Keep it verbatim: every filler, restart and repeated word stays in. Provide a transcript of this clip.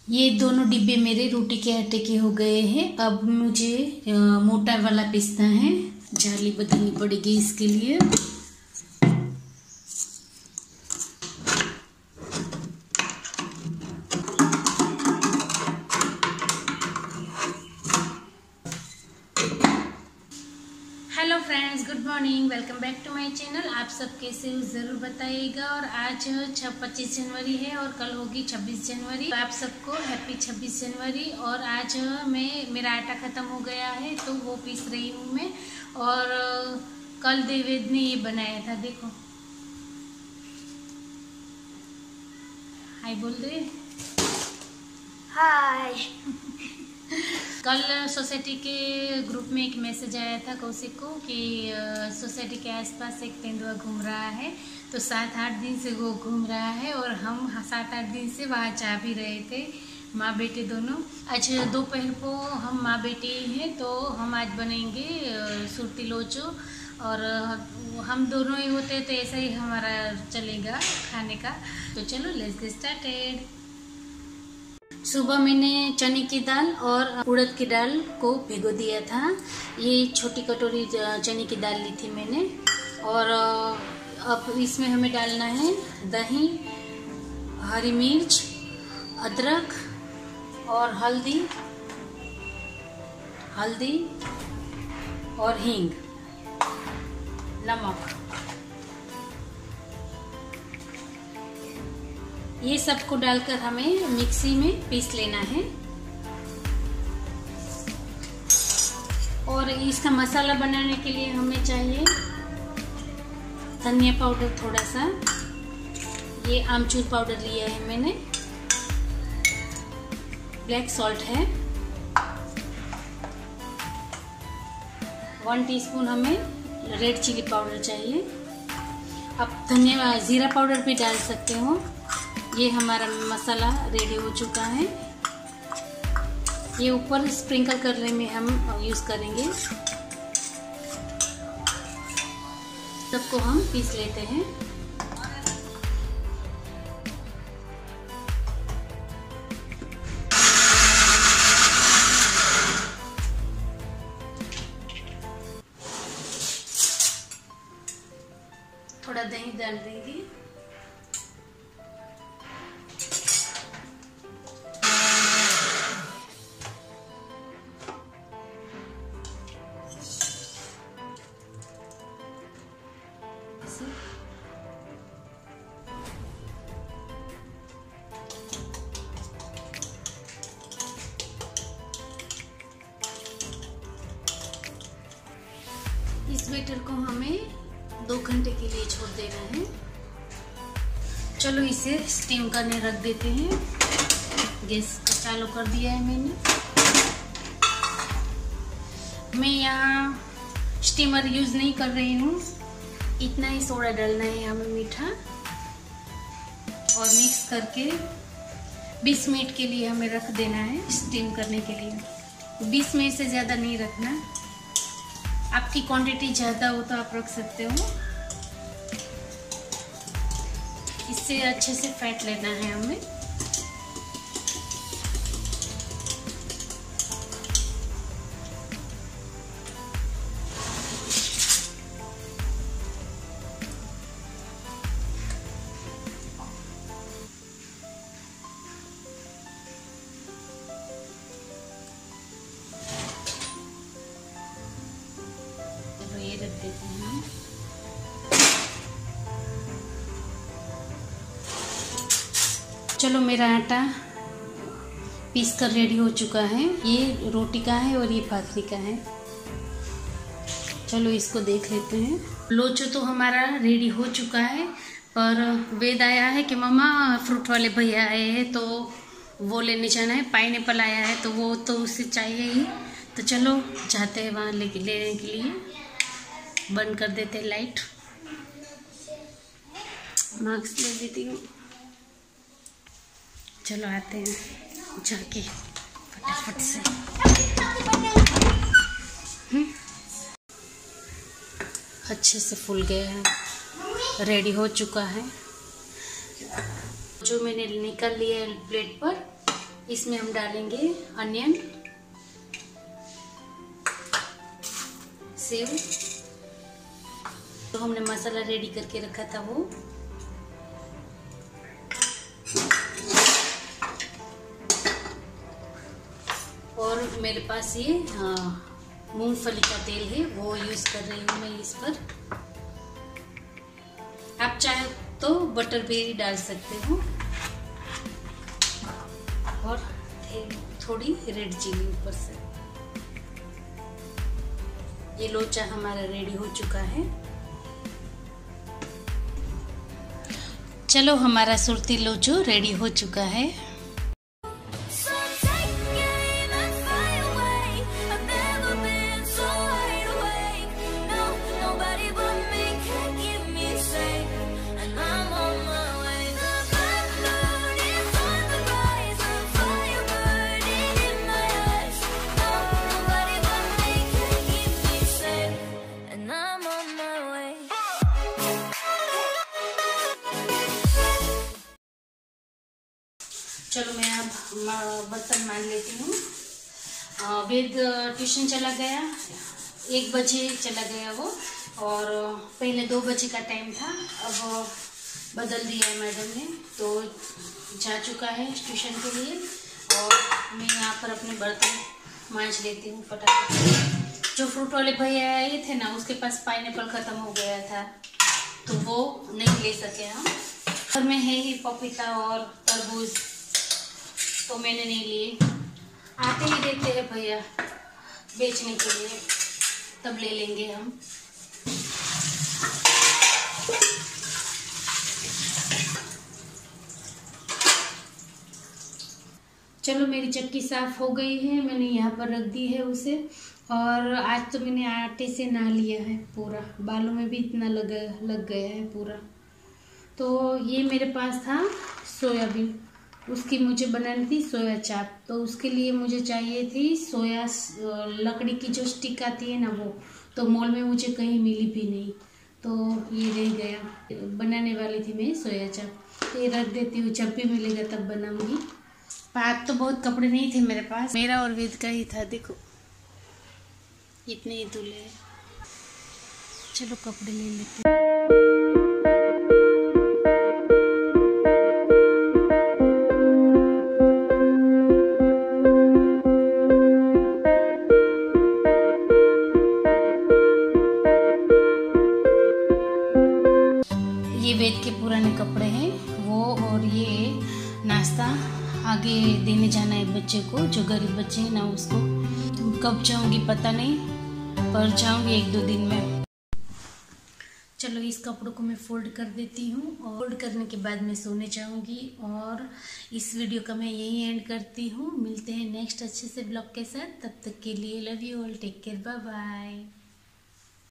ये दोनों डिब्बे मेरे रोटी के आटे के हो गए हैं। अब मुझे मोटा वाला पिसना है, जाली बदलनी पड़ेगी इसके लिए। Hello friends, good morning, welcome back to my channel. आप सब कैसे हो ज़रूर बताइएगा। और आज पच्चीस जनवरी है और कल होगी छब्बीस जनवरी। तो आप सबको हैप्पी छब्बीस जनवरी। और आज मैं मेरा आटा ख़त्म हो गया है तो वो पीस रही हूँ मैं। और कल देवेद ने ये बनाया था, देखो। हाय बोल दे। हाय। कल सोसाइटी के ग्रुप में एक मैसेज आया था कौशिक को कि सोसाइटी के आसपास एक तेंदुआ घूम रहा है। तो सात आठ दिन से वो घूम रहा है और हम सात आठ दिन से वहाँ जा भी रहे थे, माँ बेटे दोनों। आज दोपहर को हम माँ बेटे हैं तो हम आज बनेंगे सुरती लोचो। और हम दोनों ही होते तो ऐसा ही हमारा चलेगा खाने का। तो चलो लेट्स गेट स्टार्टेड। सुबह मैंने चने की दाल और उड़द की दाल को भिगो दिया था। ये छोटी कटोरी चने की दाल ली थी मैंने। और अब इसमें हमें डालना है दही, हरी मिर्च, अदरक और हल्दी हल्दी और हींग, नमक। ये सबको डालकर हमें मिक्सी में पीस लेना है। और इसका मसाला बनाने के लिए हमें चाहिए धनिया पाउडर थोड़ा सा, ये आमचूर पाउडर लिया है मैंने, ब्लैक सॉल्ट है, वन टीस्पून हमें रेड चिली पाउडर चाहिए। आप धनिया जीरा पाउडर भी डाल सकते हो। ये हमारा मसाला रेडी हो चुका है। ये ऊपर स्प्रिंकल करने में हम यूज़ करेंगे। सबको हम पीस लेते हैं। थोड़ा दही डाल देंगे। इस बैटर को हमें दो घंटे के लिए छोड़ देना है। चलो इसे स्टीम करने रख देते हैं। गैस को चालू कर दिया है मैंने। मैं यहाँ स्टीमर यूज नहीं कर रही हूँ। इतना ही सोडा डालना है हमें, मीठा, और मिक्स करके बीस मिनट के लिए हमें रख देना है स्टीम करने के लिए। बीस मिनट से ज़्यादा नहीं रखना। आपकी क्वांटिटी ज़्यादा हो तो आप रख सकते हो। इससे अच्छे से फेंट लेना है हमें। ये रख देते हैं हम। चलो मेरा आटा पीस कर रेडी हो चुका है। ये रोटी का है और ये भाखरी का है। चलो इसको देख लेते हैं। लोचो तो हमारा रेडी हो चुका है, पर वेद आया है कि मम्मा फ्रूट वाले भैया आए हैं तो वो लेने जाना है। पाइनएप्पल आया है तो वो तो उसे चाहिए ही। तो चलो जाते हैं वहाँ लेके लेने के लिए। बंद कर देते हैं लाइट। मास्क ले देती हूँ। चलो आते हैं जाके फटाफट से। अच्छे से फूल गया है, रेडी हो चुका है। जो मैंने निकाल लिया है प्लेट पर, इसमें हम डालेंगे अनियन, सेव, तो हमने मसाला रेडी करके रखा था वो, और मेरे पास ये मूंगफली का तेल है वो यूज कर रही हूँ मैं इस पर। आप चाहे तो बटर भी डाल सकते हो, और थोड़ी रेड चिली ऊपर से। ये लोचा हमारा रेडी हो चुका है। चलो हमारा सुरती लोचो रेडी हो चुका है। चलो मैं अब बर्तन मान लेती हूँ। वेद ट्यूशन चला गया, एक बजे चला गया वो, और पहले दो बजे का टाइम था, अब बदल दिया है मैडम ने, तो जा चुका है ट्यूशन के लिए। और मैं यहाँ पर अपने बर्तन मांज लेती हूँ फटाफट। जो फ्रूट वाले भैया आए थे ना, उसके पास पाइनएप्पल ख़त्म हो गया था, तो वो नहीं ले सके हम। घर में है ही पपीता और तरबूज, तो मैंने नहीं लिए। आते ही देते हैं भैया बेचने के लिए, तब ले लेंगे हम। चलो मेरी चक्की साफ हो गई है, मैंने यहाँ पर रख दी है उसे। और आज तो मैंने आटे से नहा लिया है पूरा, बालों में भी इतना लग लग गया है पूरा। तो ये मेरे पास था सोयाबीन, उसकी मुझे बनानी थी सोया चाप, तो उसके लिए मुझे चाहिए थी सोया लकड़ी की जो स्टिक आती है ना वो, तो मॉल में मुझे कहीं मिली भी नहीं, तो ये रह गया। बनाने वाली थी मैं सोया चाप, ये रख देती हूँ, जब भी मिलेगा तब बनाऊंगी। आज तो बहुत कपड़े नहीं थे मेरे पास, मेरा और वेद का ही था, देखो इतने ही धुले हैं। चलो कपड़े ले लेते हैं। ये वेद के पुराने कपड़े हैं वो, और ये नाश्ता आगे देने जाना है बच्चे को, जो गरीब बच्चे हैं ना उसको। कब जाऊंगी पता नहीं, पर जाऊंगी एक दो दिन में। चलो इस कपड़ों को मैं फोल्ड कर देती हूँ, और फोल्ड करने के बाद मैं सोने जाऊंगी। और इस वीडियो का मैं यही एंड करती हूँ। मिलते हैं नेक्स्ट अच्छे से ब्लॉग के साथ, तब तक के लिए love you all, take care, bye bye.